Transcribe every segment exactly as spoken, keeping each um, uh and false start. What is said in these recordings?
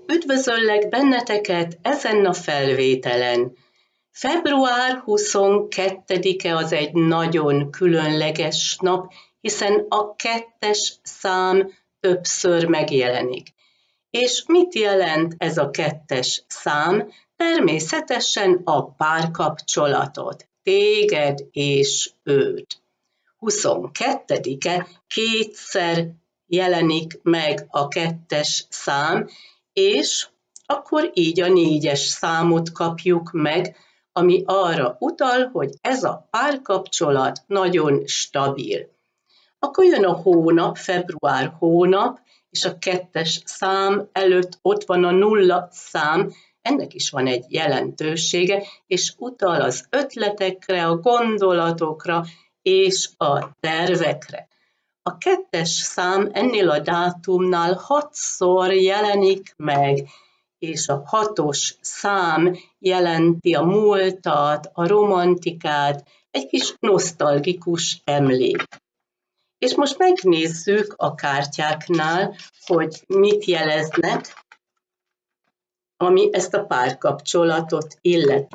Üdvözöllek benneteket ezen a felvételen. február huszonkettedike az egy nagyon különleges nap, hiszen a kettes szám többször megjelenik. És mit jelent ez a kettes szám? Természetesen a párkapcsolatot, téged és őt. huszonkettedike kétszer jelenik meg a kettes szám, és akkor így a négyes számot kapjuk meg, ami arra utal, hogy ez a párkapcsolat nagyon stabil. Akkor jön a hónap, február hónap, és a kettes szám előtt ott van a nulla szám, ennek is van egy jelentősége, és utal az ötletekre, a gondolatokra és a tervekre. A kettes szám ennél a dátumnál hatszor jelenik meg, és a hatos szám jelenti a múltat, a romantikát, egy kis nosztalgikus emlék. És most megnézzük a kártyáknál, hogy mit jeleznek, ami ezt a párkapcsolatot illeti.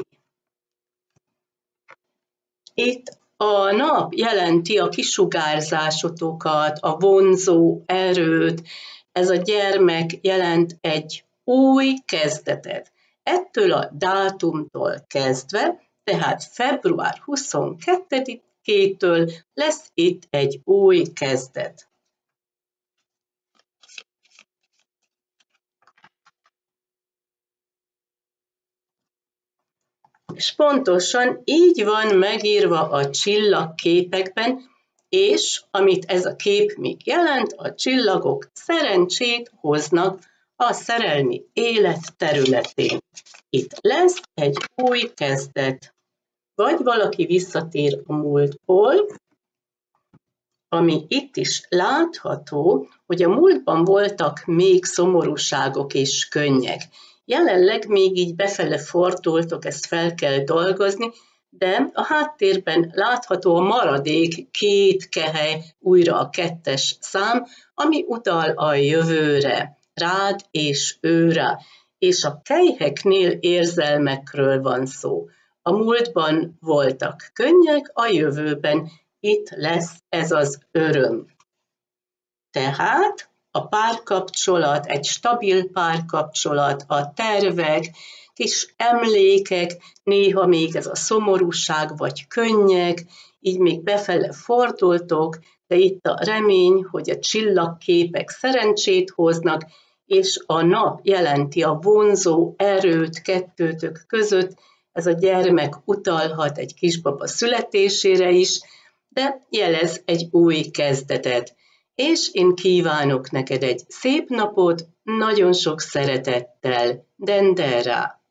Itt a nap jelenti a kisugárzásotokat, a vonzó erőt, ez a gyermek jelent egy új kezdetet. Ettől a dátumtól kezdve, tehát február huszonkettedikétől lesz itt egy új kezdet. És pontosan így van megírva a csillagképekben, és amit ez a kép még jelent, a csillagok szerencsét hoznak a szerelmi élet területén. Itt lesz egy új kezdet, vagy valaki visszatér a múltból, ami itt is látható, hogy a múltban voltak még szomorúságok és könnyek. Jelenleg még így befele fordultok, ezt fel kell dolgozni, de a háttérben látható a maradék két kehely, újra a kettes szám, ami utal a jövőre, rád és őre, és a kelyheknél érzelmekről van szó. A múltban voltak könnyek, a jövőben itt lesz ez az öröm. Tehát a párkapcsolat, egy stabil párkapcsolat, a tervek, kis emlékek, néha még ez a szomorúság vagy könnyek, így még befele fordultok, de itt a remény, hogy a csillagképek szerencsét hoznak, és a nap jelenti a vonzó erőt kettőtök között, ez a gyermek utalhat egy kisbaba születésére is, de jelez egy új kezdetet. És én kívánok neked egy szép napot, nagyon sok szeretettel, Dendera!